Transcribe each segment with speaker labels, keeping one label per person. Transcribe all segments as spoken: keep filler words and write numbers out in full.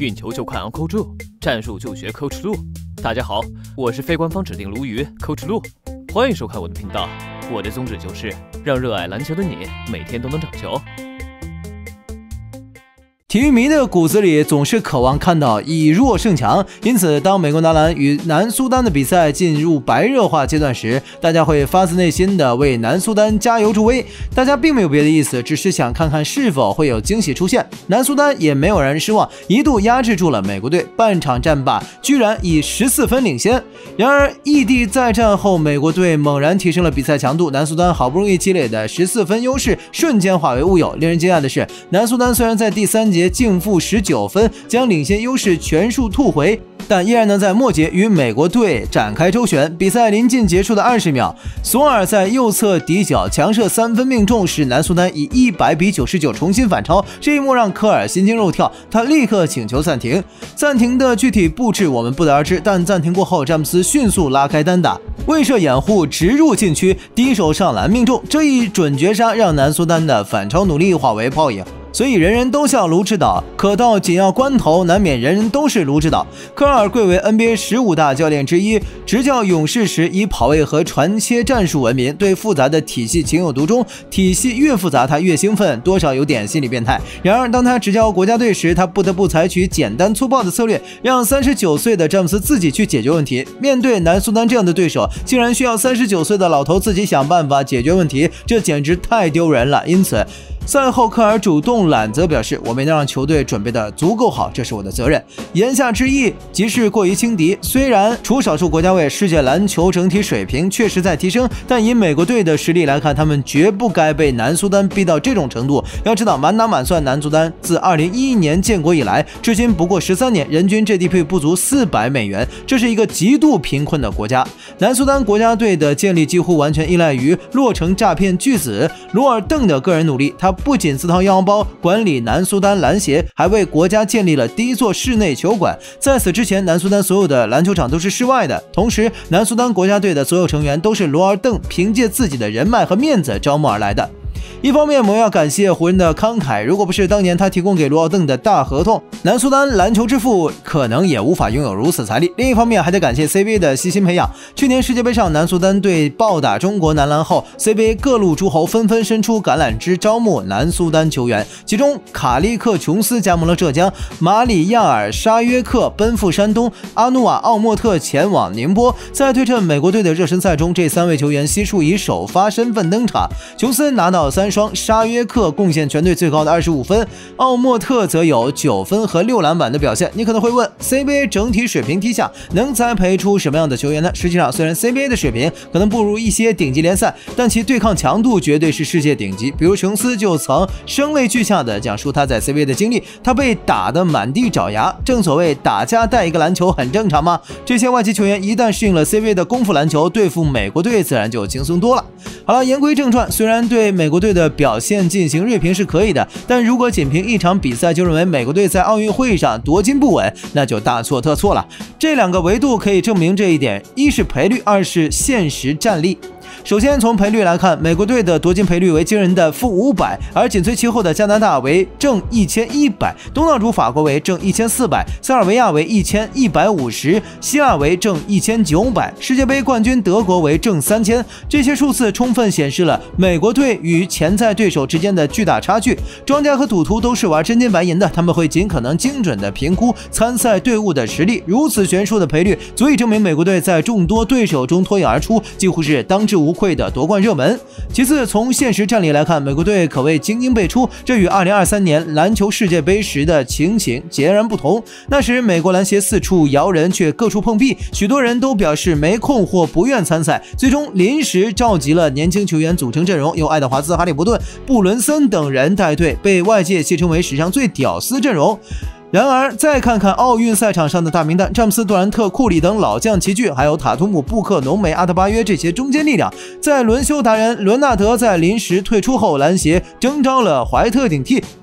Speaker 1: 运球就快按 Coach 陆，战术就学 Coach 陆。大家好，我是非官方指定鲈鱼 Coach 陆，欢迎收看我的频道。我的宗旨就是让热爱篮球的你每天都能长球。
Speaker 2: 体育迷的骨子里总是渴望看到以弱胜强，因此当美国男篮与南苏丹的比赛进入白热化阶段时，大家会发自内心的为南苏丹加油助威。大家并没有别的意思，只是想看看是否会有惊喜出现。南苏丹也没有让人失望，一度压制住了美国队，半场战罢居然以十四分领先。然而异地再战后，美国队猛然提升了比赛强度，南苏丹好不容易积累的十四分优势瞬间化为乌有。令人惊讶的是，南苏丹虽然在第三节净负十九分，将领先优势全数吐回，但依然能在末节与美国队展开周旋。比赛临近结束的二十秒，索尔在右侧底角强射三分命中，使南苏丹以一百比九十九重新反超。这一幕让科尔心惊肉跳，他立刻请求暂停。暂停的具体布置我们不得而知，但暂停过后，詹姆斯迅速拉开单打，未设掩护直入禁区，低手上篮命中。这一准绝杀让南苏丹的反超努力化为泡影。所以人人都像卢指导，可到紧要关头，难免人人都是卢指导。科尔贵为 N B A 十五大教练之一，执教勇士时以跑位和传切战术闻名，对复杂的体系情有独钟。体系越复杂，他越兴奋，多少有点心理变态。然而，当他执教国家队时，他不得不采取简单粗暴的策略，让三十九岁的詹姆斯自己去解决问题。面对南苏丹这样的对手，竟然需要三十九岁的老头自己想办法解决问题，这简直太丢人了。因此，赛后科尔主动揽责表示，我没能让球队准备的足够好，这是我的责任。言下之意即是过于轻敌。虽然除少数国家外，世界篮球整体水平确实在提升，但以美国队的实力来看，他们绝不该被南苏丹逼到这种程度。要知道，满打满算，南苏丹自二零一一年建国以来，至今不过十三年，人均 G D P 不足四百美元，这是一个极度贫困的国家。南苏丹国家队的建立几乎完全依赖于落成诈骗巨子罗尔邓的个人努力，他不仅自掏腰包管理南苏丹篮协，还为国家建立了第一座室内球馆。在此之前，南苏丹所有的篮球场都是室外的。同时，南苏丹国家队的所有成员都是罗尔邓凭借自己的人脉和面子招募而来的。一方面，我们要感谢湖人的慷慨，如果不是当年他提供给罗尔邓的大合同，南苏丹篮球之父可能也无法拥有如此财力。另一方面，还得感谢 C B A 的细心培养。去年世界杯上，南苏丹队暴打中国男篮后， C B A 各路诸侯纷纷伸出橄榄枝招募南苏丹球员，其中卡利克琼斯加盟了浙江，马里亚尔沙约克奔赴山东，阿努瓦奥莫特前往宁波。在对阵美国队的热身赛中，这三位球员悉数以首发身份登场。琼斯拿到三双，沙约克贡献全队最高的二十五分，奥莫特则有九分和六篮板的表现。你可能会问， C B A 整体水平低下，能栽培出什么样的球员呢？实际上，虽然 C B A 的水平可能不如一些顶级联赛，但其对抗强度绝对是世界顶级。比如琼斯就曾声泪俱下的讲述他在 C B A 的经历，他被打得满地找牙。正所谓打架带一个篮球很正常吗？这些外籍球员一旦适应了 C B A 的功夫篮球，对付美国队自然就轻松多了。好了，言归正传，虽然对美国队的表现进行锐评是可以的，但如果仅凭一场比赛就认为美国队在奥运会上夺金不稳，那就大错特错了。这两个维度可以证明这一点，一是赔率，二是现实战力。首先从赔率来看，美国队的夺金赔率为惊人的负五百，而紧随其后的加拿大为正一千一百，东道主法国为正一千四百，塞尔维亚为一千一百五十，希腊为正一千九百，世界杯冠军德国为正三千。这些数字充分显示了美国队与潜在对手之间的巨大差距。庄家和赌徒都是玩真金白银的，他们会尽可能精准地评估参赛队伍的实力。如此悬殊的赔率，足以证明美国队在众多对手中脱颖而出，几乎是当之无愧的夺冠热门。其次，从现实战力来看，美国队可谓精英辈出，这与二零二三年篮球世界杯时的情形截然不同。那时美国篮协四处摇人，却各处碰壁，许多人都表示没空或不愿参赛，最终临时召集了年轻球员组成阵容，由爱德华兹、哈利伯顿、布伦森等人带队，被外界戏称为史上最屌丝阵容。然而，再看看奥运赛场上的大名单，詹姆斯、杜兰特、库里等老将齐聚，还有塔图姆、布克、浓眉、阿德巴约这些中坚力量。在轮休达人伦纳德在临时退出后，篮协征召了怀特顶替。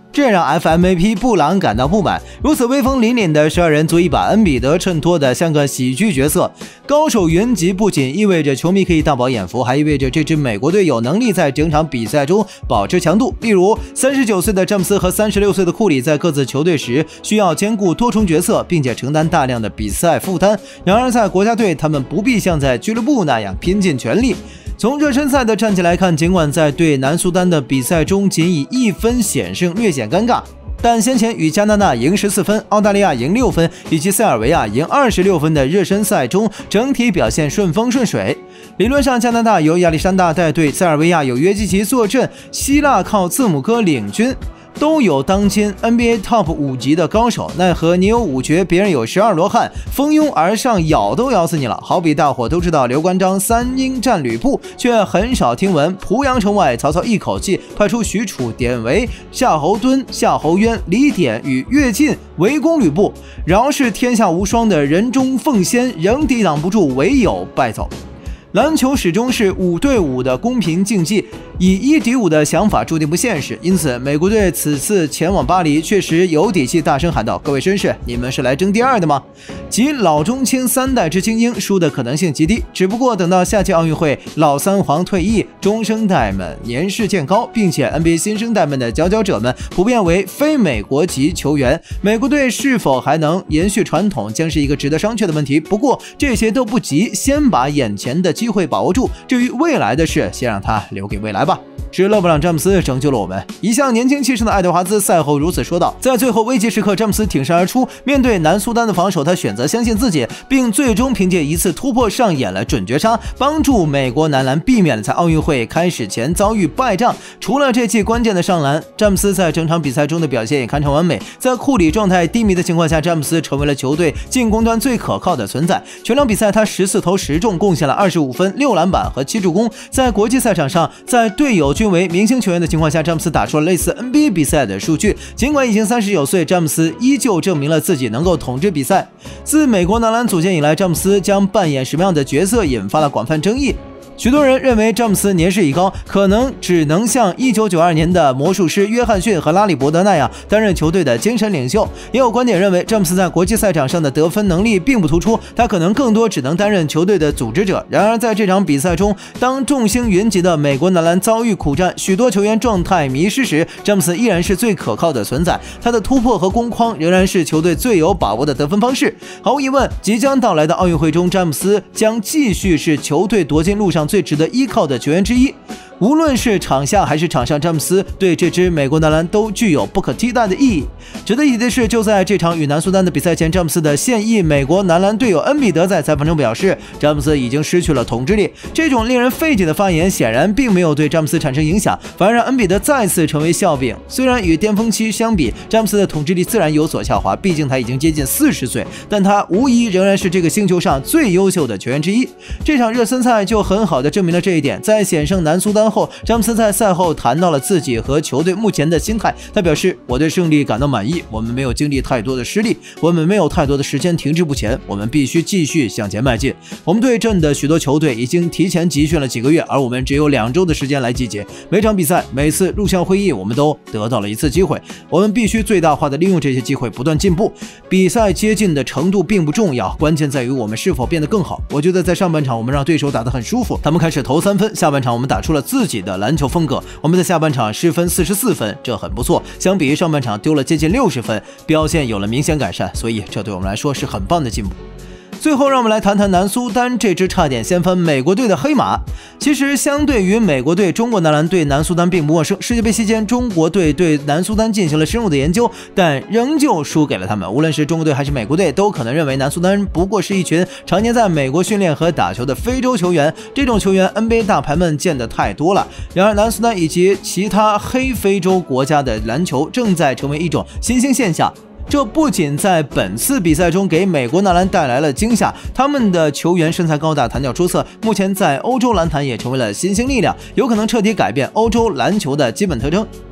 Speaker 2: 这让 F M V P 布朗感到不满。如此威风凛凛的十二人足以把恩比德衬托得像个喜剧角色。高手云集不仅意味着球迷可以大饱眼福，还意味着这支美国队有能力在整场比赛中保持强度。例如，三十九岁的詹姆斯和三十六岁的库里在各自球队时需要兼顾多重角色，并且承担大量的比赛负担。然而，在国家队，他们不必像在俱乐部那样拼尽全力。从热身赛的战绩来看，尽管在对南苏丹的比赛中仅以一分险胜，略显尴尬，但先前与加拿大赢十四分、澳大利亚赢六分以及塞尔维亚赢二十六分的热身赛中，整体表现顺风顺水。理论上，加拿大由亚历山大带队，塞尔维亚有约基奇坐镇，希腊靠字母哥领军。都有当今 N B A Top 五级的高手，奈何你有五绝，别人有十二罗汉，蜂拥而上，咬都咬死你了。好比大伙都知道刘关张三英战吕布，却很少听闻濮阳城外曹操一口气派出许褚、典韦、夏侯惇、夏侯渊、李典与乐进围攻吕布，饶是天下无双的人中凤仙，仍抵挡不住，唯有败走。篮球始终是五对五的公平竞技，以一敌五的想法注定不现实，因此美国队此次前往巴黎确实有底气大声喊道：各位绅士，你们是来争第二的吗？即老中青三代之精英，输的可能性极低。只不过等到下届奥运会，老三皇退役，中生代们年事渐高，并且 N B A 新生代们的佼佼者们普遍为非美国籍球员，美国队是否还能延续传统，将是一个值得商榷的问题。不过这些都不急，先把眼前的机会把握住，至于未来的事，先让它留给未来吧。是勒布朗·詹姆斯拯救了我们。一向年轻气盛的爱德华兹赛后如此说道。在最后危急时刻，詹姆斯挺身而出，面对南苏丹的防守，他选择相信自己，并最终凭借一次突破上演了准绝杀，帮助美国男篮避免了在奥运会开始前遭遇败仗。除了这记关键的上篮，詹姆斯在整场比赛中的表现也堪称完美。在库里状态低迷的情况下，詹姆斯成为了球队进攻端最可靠的存在。全场比赛他十四投十中，贡献了二十五分、六篮板和七助攻。在国际赛场上，在队友均为明星球员的情况下，詹姆斯打出了类似 N B A 比赛的数据。尽管已经三十九岁，詹姆斯依旧证明了自己能够统治比赛。自美国男篮组建以来，詹姆斯将扮演什么样的角色引发了广泛争议。许多人认为詹姆斯年事已高，可能只能像一九九二年的魔术师约翰逊和拉里伯德那样担任球队的精神领袖。也有观点认为詹姆斯在国际赛场上的得分能力并不突出，他可能更多只能担任球队的组织者。然而在这场比赛中，当众星云集的美国男篮遭遇苦战，许多球员状态迷失时，詹姆斯依然是最可靠的存在。他的突破和攻框仍然是球队最有把握的得分方式。毫无疑问，即将到来的奥运会中，詹姆斯将继续是球队夺金路上最值得依靠的球员之一。无论是场下还是场上，詹姆斯对这支美国男篮都具有不可替代的意义。值得一提的是，就在这场与南苏丹的比赛前，詹姆斯的现役美国男篮队友恩比德在采访中表示，詹姆斯已经失去了统治力。这种令人费解的发言显然并没有对詹姆斯产生影响，反而让恩比德再次成为笑柄。虽然与巅峰期相比，詹姆斯的统治力自然有所下滑，毕竟他已经接近四十岁，但他无疑仍然是这个星球上最优秀的球员之一。这场热身赛就很好地证明了这一点。在险胜南苏丹后，詹姆斯在赛后谈到了自己和球队目前的心态。他表示：“我对胜利感到满意，我们没有经历太多的失利，我们没有太多的时间停滞不前，我们必须继续向前迈进。我们对阵的许多球队已经提前集训了几个月，而我们只有两周的时间来集结。每场比赛、每次录像会议，我们都得到了一次机会，我们必须最大化的利用这些机会，不断进步。比赛接近的程度并不重要，关键在于我们是否变得更好。我觉得在上半场我们让对手打得很舒服，他们开始投三分，下半场我们打出了自己的篮球风格，我们在下半场失分四十四分，这很不错，相比于上半场丢了接近六十分，表现有了明显改善，所以这对我们来说是很棒的进步。最后让我们来谈谈南苏丹这支差点掀翻美国队的黑马。其实相对于美国队，中国男篮对南苏丹并不陌生。世界杯期间，中国队对南苏丹进行了深入的研究，但仍旧输给了他们。无论是中国队还是美国队，都可能认为南苏丹不过是一群常年在美国训练和打球的非洲球员。这种球员 N B A 大牌们见得太多了。然而南苏丹以及其他黑非洲国家的篮球正在成为一种新兴现象。这不仅在本次比赛中给美国男篮带来了惊吓，他们的球员身材高大，弹跳出色，目前在欧洲篮坛也成为了新兴力量，有可能彻底改变欧洲篮球的基本特征。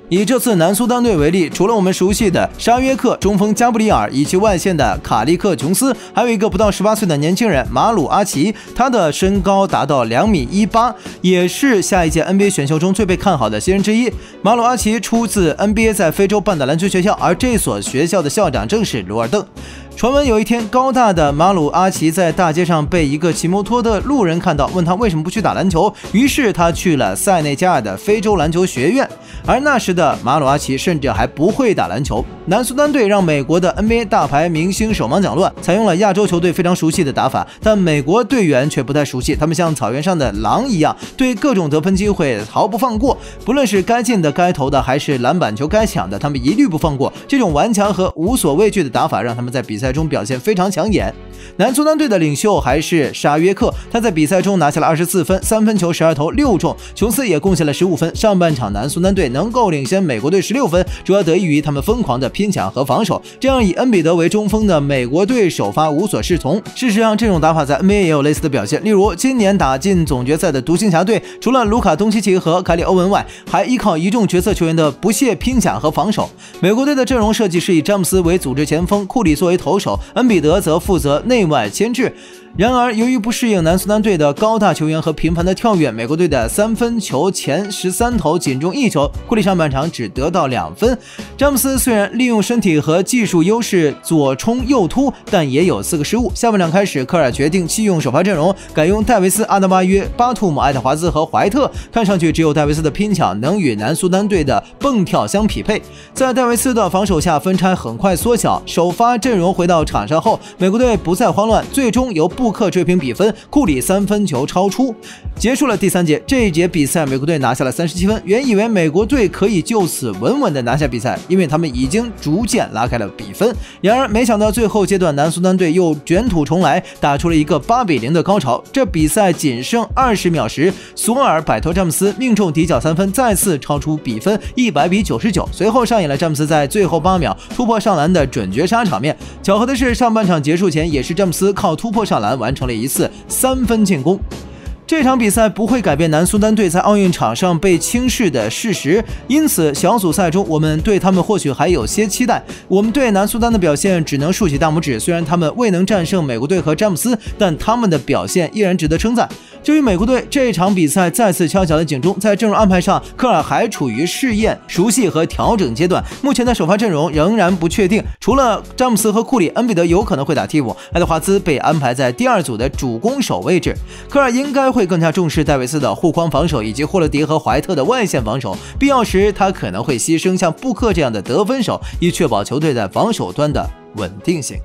Speaker 2: 以这次南苏丹队为例，除了我们熟悉的沙约克、中锋加布里尔以及外线的卡利克琼斯，还有一个不到十八岁的年轻人马鲁阿奇，他的身高达到两米一八，也是下一届 N B A 选秀中最被看好的新人之一。马鲁阿奇出自 N B A 在非洲半岛篮球学校，而这所学校的校长正是罗尔邓。传闻有一天，高大的马鲁阿奇在大街上被一个骑摩托的路人看到，问他为什么不去打篮球，于是他去了塞内加尔的非洲篮球学院。而那时的马鲁阿奇甚至还不会打篮球。南苏丹队让美国的 N B A 大牌明星手忙脚乱，采用了亚洲球队非常熟悉的打法，但美国队员却不太熟悉，他们像草原上的狼一样，对各种得分机会毫不放过，不论是该进的、该投的，还是篮板球该抢的，他们一律不放过。这种顽强和无所畏惧的打法，让他们在比赛中表现非常抢眼。南苏丹队的领袖还是沙约克，他在比赛中拿下了二十四分，三分球十二投六中，琼斯也贡献了十五分。上半场南苏丹队能够领先美国队十六分，主要得益于他们疯狂的拼抢和防守。这样以恩比德为中锋的美国队首发无所适从。事实上，这种打法在 N B A 也有类似的表现，例如今年打进总决赛的独行侠队，除了卢卡东契奇和凯里欧文外，还依靠一众角色球员的不懈拼抢和防守。美国队的阵容设计是以詹姆斯为组织前锋，库里作为投手，恩比德则负责内外牵制。然而，由于不适应南苏丹队的高大球员和频繁的跳跃，美国队的三分球前十三投仅中一球，库里上半场只得到两分。詹姆斯虽然利用身体和技术优势左冲右突，但也有四个失误。下半场开始，科尔决定弃用首发阵容，改用戴维斯、阿德巴约、巴图姆、爱德华兹和怀特。看上去只有戴维斯的拼抢能与南苏丹队的蹦跳相匹配。在戴维斯的防守下，分差很快缩小。首发阵容回到场上后，美国队不再慌乱，最终由布克追平比分，库里三分球超出，结束了第三节。这一节比赛，美国队拿下了三十七分。原以为美国队可以就此稳稳的拿下比赛，因为他们已经逐渐拉开了比分。然而，没想到最后阶段，南苏丹队又卷土重来，打出了一个八比零的高潮。这比赛仅剩二十秒时，索尔摆脱詹姆斯，命中底角三分，再次超出比分一百比九十九。随后上演了詹姆斯在最后八秒突破上篮的准绝杀场面。巧合的是，上半场结束前，也是詹姆斯靠突破上篮完成了一次三分进攻。这场比赛不会改变南苏丹队在奥运场上被轻视的事实，因此小组赛中我们对他们或许还有些期待。我们对南苏丹的表现只能竖起大拇指，虽然他们未能战胜美国队和詹姆斯，但他们的表现依然值得称赞。至于美国队，这场比赛再次敲响了警钟，在阵容安排上，科尔还处于试验、熟悉和调整阶段。目前的首发阵容仍然不确定，除了詹姆斯和库里，恩比德有可能会打替补，爱德华兹被安排在第二组的主攻手位置。科尔应该会更加重视戴维斯的护框防守以及霍勒迪和怀特的外线防守，必要时他可能会牺牲像布克这样的得分手，以确保球队在防守端的稳定性。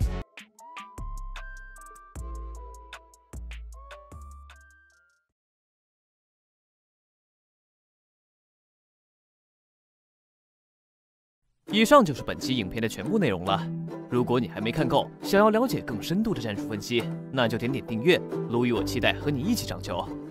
Speaker 1: 以上就是本期影片的全部内容了。如果你还没看够，想要了解更深度的战术分析，那就点点订阅。卢宇我期待和你一起上球。